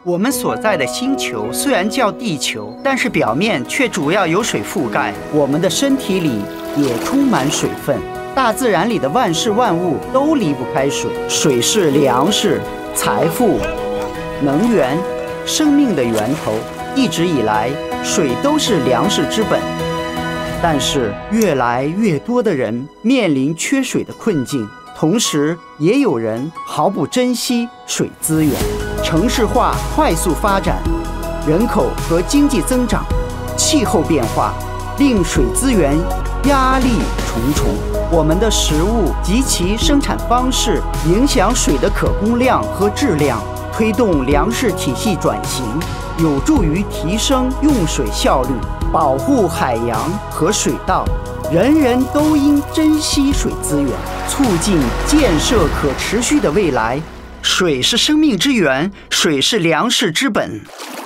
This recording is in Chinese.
我们所在的星球虽然叫地球，但是表面却主要由水覆盖。我们的身体里也充满水分。大自然里的万事万物都离不开水。水是粮食、财富、能源、生命的源头。一直以来，水都是粮食之本。但是，越来越多的人面临缺水的困境，同时也有人毫不珍惜水资源。城市化快速发展，人口和经济增长，气候变化令水资源压力重重。我们的食物及其生产方式影响水的可供量和质量，推动粮食体系转型，有助于提升用水效率，保护海洋和水稻。人人都应珍惜水资源，促进建设可持续的未来。水是生命之源，水是粮食之本。